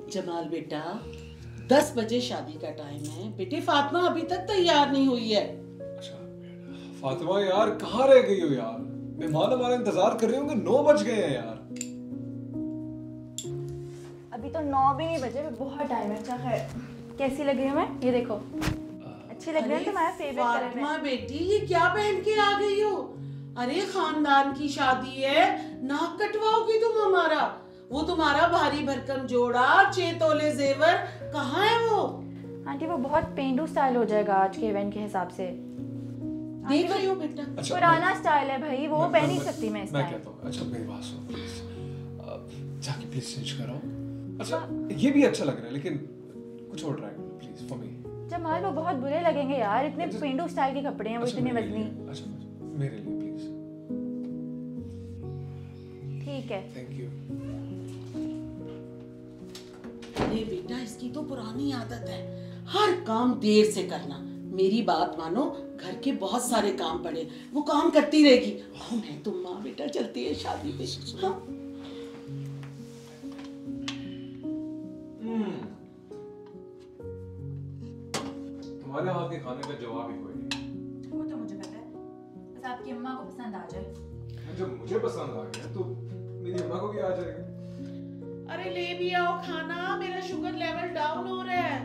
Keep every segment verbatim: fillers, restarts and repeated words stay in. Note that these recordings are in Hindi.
जमाल बेटा, दस बजे शादी का टाइम है। बेटे फातिमा अभी तक तैयार नहीं हुई है। अच्छा फातिमा यार कहाँ रह गई हो यार? मेहमान हमारा इंतजार कर रहे होंगे, नौ बज गए हैं यार। अभी तो नौ भी नहीं बजे, बहुत टाइम है। अच्छा खैर, कैसी लग रही हूँ मैं? ये देखो, अच्छी लग रही है तुम्हारा फेवरेट कलर में। फातिमा बेटी ये क्या पहन के आ गई हो? अरे खानदान की शादी है, नाक कटवाओगी तुम हमारा? वो तुम्हारा भारी भरकम जोड़ा, छह तोले जेवर कहाँ है वो? आंटी वो बहुत पेंडू स्टाइल हो जाएगा आज के इवेंट के हिसाब से। देख रही हो बेटा? अच्छा, पुराना स्टाइल है भाई, वो पहन नहीं सकती मैं। मैं कहता हूँ, अच्छा मेरी बात सुनो प्लीज, जाके प्लीज चेंज करो। अच्छा ये भी अच्छा लग रहा है, लेकिन कुछ और ट्राई करो प्लीज फॉर मी। जमाल वो बहुत बुरे लगेंगे यार, इतने पेंडू स्टाइल के कपड़े हैं वो, इतने वजनी। अच्छा मेरे लिए प्लीज। ठीक है, थैंक यू। अरे बेटा इसकी तो पुरानी आदत है, हर काम देर से करना। मेरी बात मानो, घर के बहुत सारे काम पड़े, वो काम करती रहेगी। ओ, मैं तुम माँ बेटा चलती है शादी पे। हाँ? तुम्हारे हाथ के खाने का जवाब ही कोई नहीं। वो तो मुझे पता है, बस आपकी अम्मा को पसंद आ जाए। जब मुझे पसंद आ गया तो मेरी अम्मा को भी आ जाएगा। अरे ले भी आओ खाना, मेरा शुगर लेवल डाउन हो रहा है।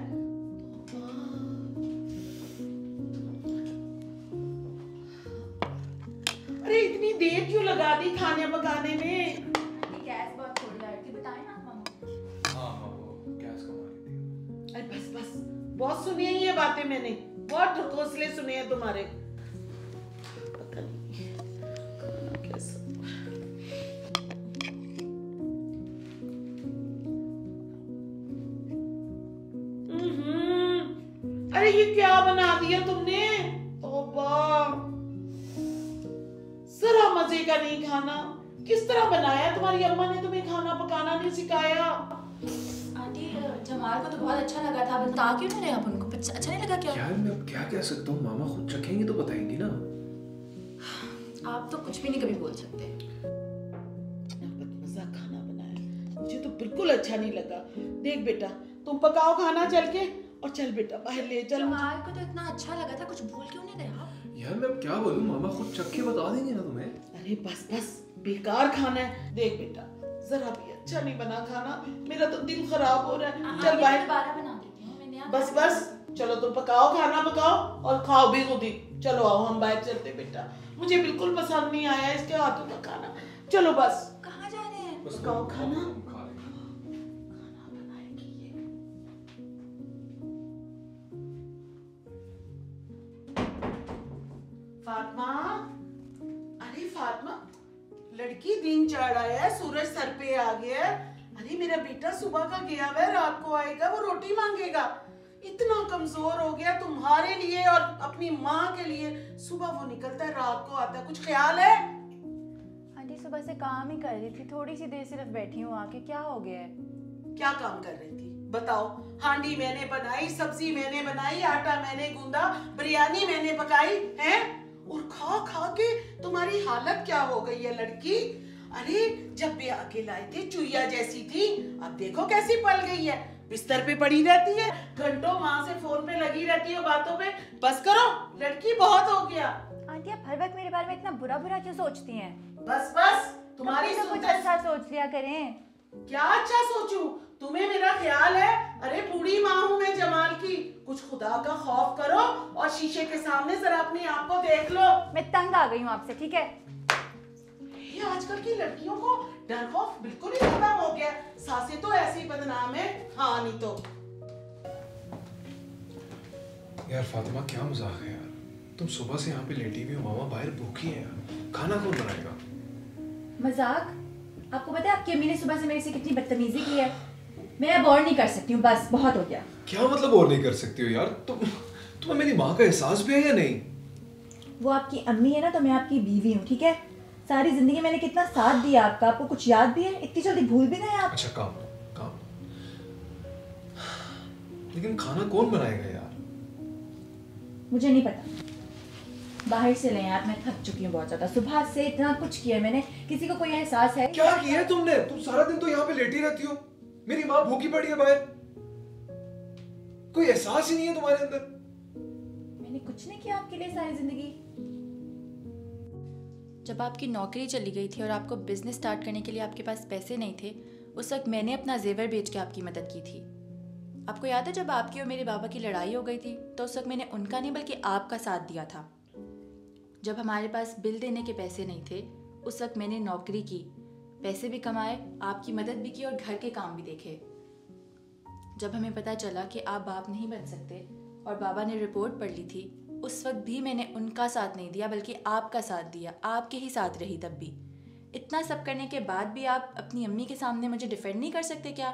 अरे इतनी देर क्यों लगा दी खाने पकाने में? गैस बहुत थोड़ी आ रही थी, बताएं ना मामा। हाँ हाँ वो गैस कम आ रही थी। अरे बस बस, बहुत सुनी है ये बातें मैंने, बहुत ढकोसले सुने हैं तुम्हारे। पता नहीं खाना कैसा। अरे ये क्या बना दिया तुमने? तौबा, जरा मजे का नहीं खाना। किस तरह बनाया? तुम्हारी अम्मा ने तुम्हें खाना पकाना नहीं सिखाया? आंटी जमाल को तो बहुत अच्छा लगा था, बता क्यों नहीं रहे आप उनको? अच्छा नहीं लगा क्या? यार मैं अब क्या कह सकता हूँ, मामा खुद चखेंगे तो बताएंगी ना। आप तो कुछ भी नहीं कभी बोल सकते। मजा खाना बनाया, मुझे तो बिल्कुल अच्छा नहीं लगा। देख बेटा तुम पकाओ खाना चल के, और चल बेटा बाहर ले चल। जमाल को तो इतना अच्छा लगा था, कुछ बोल क्यों नहीं रहे आप? यार मैं अब क्या बोलूं, मामा खुद चख के बता देंगे ना तुम्हें। अरे बस बस, बेकार खाना है। देख बेटा जरा भी अच्छा नहीं बना खाना, मेरा तो दिल खराब हो रहा है। चल बाहर दोबारा बना देती हूं मैंने। बस बस चलो तुम पकाओ खाना, पकाओ और खाओ भी खुद ही। चलो आओ हम बाहर चलते बेटा, मुझे बिल्कुल पसंद नहीं आया इसके हाथों का खाना। चलो बस। कहाँ जा रहे हैं? पकाओ खाना। फातिमा, अरे फातिमा, लड़की दिन चढ़ आया है, सूरज सर पे आ गया है। अरे मेरा बेटा सुबह का गया हुआ है, रात को आएगा, वो रोटी मांगेगा। इतना कमजोर हो गया तुम्हारे लिए और अपनी माँ के लिए। सुबह वो निकलता है, रात को आता है। कुछ ख्याल है? आंटी सुबह से काम ही कर रही थी, थोड़ी सी देर सिर्फ बैठी हूँ आके। क्या हो गया है? क्या काम कर रही थी बताओ? हांडी मैंने बनाई, सब्जी मैंने बनाई, आटा मैंने गूंदा, बिरयानी मैंने पकाई है, और खा खा के तुम्हारी हालत क्या हो गई है लड़की? अरे जब भी आके लाए थे चुईया जैसी थी, अब देखो कैसी पल गई है, बिस्तर पे पड़ी रहती है, घंटों माँ से फोन पे लगी रहती है बातों पे। बस करो, लड़की बहुत हो गया। आंटी आप हर वक्त मेरे बारे में इतना बुरा बुरा क्यों सोचती हैं? बस बस, तुम्हारी तो कुछ अच्छा सोच लिया करें। क्या अच्छा सोचूं? तुम्हें मेरा ख्याल है? अरे बूढ़ी माँ हूँ मैं जमाल की, कुछ खुदा का खौफ करो और शीशे के सामने जरा अपने आप को देख लो। मैं तंग आ गई हूँ आपसे, ठीक है? ये आजकल की लड़कियों को डर खौफ बिल्कुल ही खत्म हो गया। सासें तो ऐसी बदनाम है, हाँ नहीं तो। यार फातिमा क्या मजाक है यार, तुम सुबह से यहाँ पे लेटी हुई हो, मामा बाहर भूखी है यार, खाना कौन बनाएगा? मजाक? आपको पता है आपकी अम्मी ने सुबह से मेरे से कितनी बदतमीजी की है? मैं अब और नहीं कर सकती हूँ, बस बहुत हो गया। क्या मतलब और नहीं कर सकती हो यार? तुम तुम्हें मेरी माँ का एहसास भी है या नहीं? वो आपकी अम्मी है ना, तो मैं आपकी बीवी हूँ, ठीक है? सारी जिंदगी मैंने कितना साथ दिया आपका, आपको कुछ याद भी है? इतनी जल्दी भूल भी गए आप? अच्छा काम काम, लेकिन खाना कौन बनाएगा यार? मुझे नहीं पता, बाहर से लें यार, मैं थक चुकी हूँ बहुत ज्यादा। सुबह से इतना कुछ किया मैंने, किसी को कोई एहसास है? क्या किया है तुमने? तुम सारा दिन तो यहाँ पे लेटी रहती हो। मेरी माँ भूखी पड़ी है बाहर, कोई एहसास ही नहीं है तुम्हारे अंदर। मैंने कुछ नहीं किया आपके लिए सारी जिंदगी। जब आपकी नौकरी चली गई थी और आपको बिजनेस स्टार्ट करने के लिए आपके पास पैसे नहीं थे, उस वक्त मैंने अपना जेवर बेच के आपकी मदद की थी। आपको याद है जब आपकी और मेरे बाबा की लड़ाई हो गई थी, तो उस वक्त मैंने उनका नहीं बल्कि आपका साथ दिया था। जब हमारे पास बिल देने के पैसे नहीं थे, उस वक्त मैंने नौकरी की, पैसे भी कमाए, आपकी मदद भी की और घर के काम भी देखे। जब हमें पता चला कि आप बाप नहीं बन सकते और बाबा ने रिपोर्ट पढ़ ली थी, उस वक्त भी मैंने उनका साथ नहीं दिया बल्कि आपका साथ दिया, आपके ही साथ रही। तब भी इतना सब करने के बाद भी आप अपनी अम्मी के सामने मुझे डिफेंड नहीं कर सकते क्या?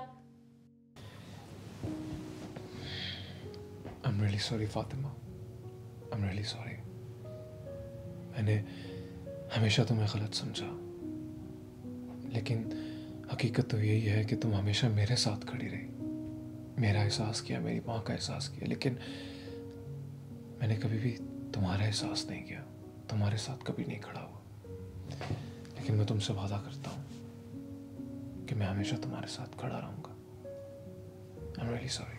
I'm really sorry Fatima, I'm really sorry। मैंने हमेशा तुम्हें गलत समझा, लेकिन हकीकत तो यही है कि तुम हमेशा मेरे साथ खड़ी रही, मेरा एहसास किया, मेरी माँ का एहसास किया, लेकिन मैंने कभी भी तुम्हारा एहसास नहीं किया, तुम्हारे साथ कभी नहीं खड़ा हुआ। लेकिन मैं तुमसे वादा करता हूँ कि मैं हमेशा तुम्हारे साथ खड़ा रहूँगा। I'm really sorry।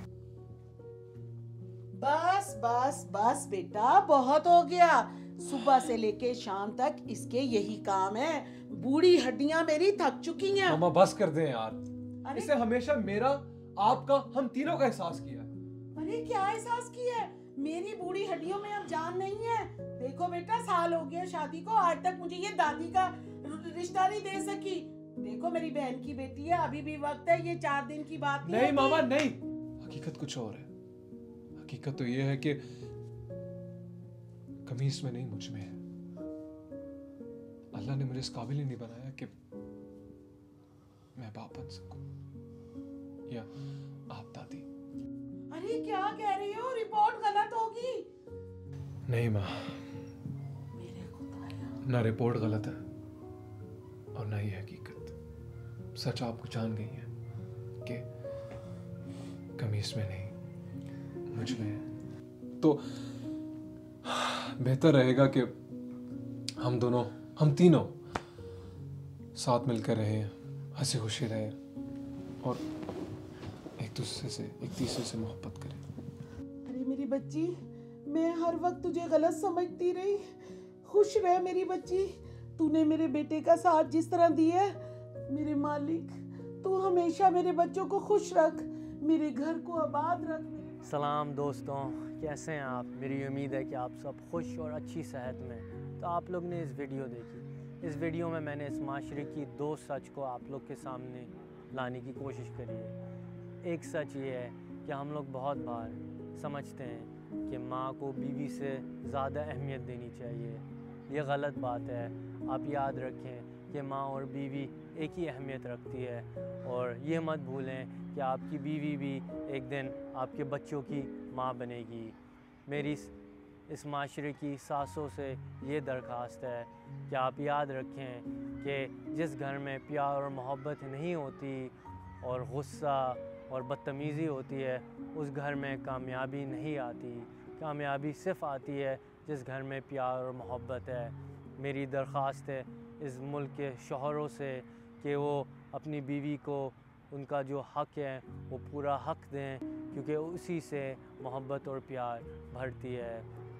बस बस बस बेटा, बहुत हो गया। सुबह से लेके शाम तक इसके यही काम है। बूढ़ी हड्डियां मेरी थक चुकी हैं। मामा बस कर दें यार, अरे इसे हमेशा मेरा, आपका, हम तीनों का एहसास किया। अरे क्या एहसास किया है? मेरी बूढ़ी हड्डियों में अब जान नहीं है। देखो बेटा, साल हो गया शादी को, आज तक मुझे ये दादी का रिश्ता नहीं दे सकी। देखो मेरी बहन की बेटी है, अभी भी वक्त है, ये चार दिन की बात नहीं। नहीं मामा नहीं, हकीकत कुछ और है। हकीकत तो ये है कि कमी इसमें नहीं, मुझ में है। अल्लाह ने मुझे इस काबिल ही नहीं बनाया कि मैं बाप बन सकूं या आप दादी। अरे क्या कह रही हो? रिपोर्ट गलत होगी। नहीं माँ, मेरे खुदाया, ना रिपोर्ट गलत है और ना ही हकीकत। सच आपको जान गई है कि कमी इसमें नहीं, मुझ में है। तो बेहतर रहेगा कि हम दोनों, हम तीनों साथ मिलकर रहें, हंसी खुशी रहें और एक दूसरे से, एक तीसरे से मोहब्बत करें। अरे मेरी बच्ची, मैं हर वक्त तुझे गलत समझती रही। खुश रह मेरी बच्ची, तूने मेरे बेटे का साथ जिस तरह दिया, मेरे मालिक तू हमेशा मेरे बच्चों को खुश रख, मेरे घर को आबाद रख। सलाम दोस्तों, कैसे हैं आप? मेरी उम्मीद है कि आप सब खुश और अच्छी सेहत में। तो आप लोग ने इस वीडियो देखी, इस वीडियो में मैंने इस माशरे की दो सच को आप लोग के सामने लाने की कोशिश करी है। एक सच ये है कि हम लोग बहुत बार समझते हैं कि माँ को बीवी से ज़्यादा अहमियत देनी चाहिए। ये गलत बात है। आप याद रखें कि माँ और बीवी एक ही अहमियत रखती है, और ये मत भूलें कि आपकी बीवी भी एक दिन आपके बच्चों की माँ बनेगी। मेरी इस, इस माशरे की सासों से ये दरख्वास्त है कि आप याद रखें कि जिस घर में प्यार और मोहब्बत नहीं होती और गुस्सा और बदतमीज़ी होती है, उस घर में कामयाबी नहीं आती। कामयाबी सिर्फ़ आती है जिस घर में प्यार और मोहब्बत है। मेरी दरख्वास्त है इस मुल्क के शौहरों से कि वो अपनी बीवी को उनका जो हक़ है वो पूरा हक़ दें, क्योंकि उसी से मोहब्बत और प्यार बढ़ती है।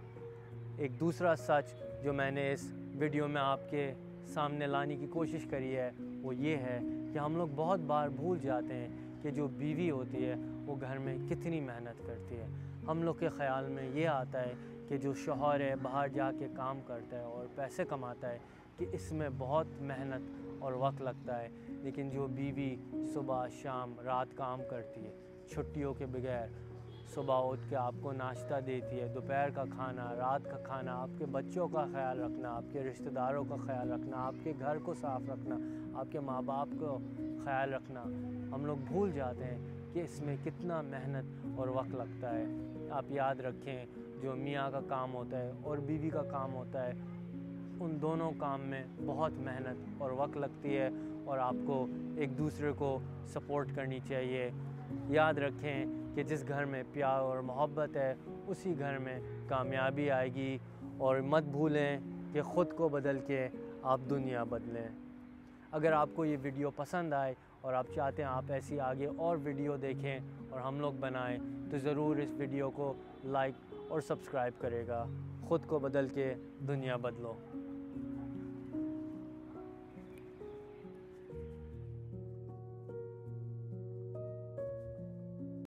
एक दूसरा सच जो मैंने इस वीडियो में आपके सामने लाने की कोशिश करी है वो ये है कि हम लोग बहुत बार भूल जाते हैं कि जो बीवी होती है वो घर में कितनी मेहनत करती है। हम लोग के ख़्याल में ये आता है कि जो शौहर है बाहर जाके काम करता है और पैसे कमाता है कि इसमें बहुत मेहनत और वक्त लगता है, लेकिन जो बीवी सुबह शाम रात काम करती है छुट्टियों के बगैर, सुबह उठ के आपको नाश्ता देती है, दोपहर का खाना, रात का खाना, आपके बच्चों का ख्याल रखना, आपके रिश्तेदारों का ख्याल रखना, आपके घर को साफ़ रखना, आपके माँ बाप को ख्याल रखना, हम लोग भूल जाते हैं कि इसमें कितना मेहनत और वक्त लगता है। आप याद रखें जो मियाँ का काम होता है और बीवी का काम होता है, उन दोनों काम में बहुत मेहनत और वक्त लगती है, और आपको एक दूसरे को सपोर्ट करनी चाहिए। याद रखें कि जिस घर में प्यार और मोहब्बत है उसी घर में कामयाबी आएगी, और मत भूलें कि ख़ुद को बदल के आप दुनिया बदलें। अगर आपको ये वीडियो पसंद आए और आप चाहते हैं आप ऐसी आगे और वीडियो देखें और हम लोग बनाएं, तो ज़रूर इस वीडियो को लाइक और सब्सक्राइब करेगा। ख़ुद को बदल के दुनिया बदलो।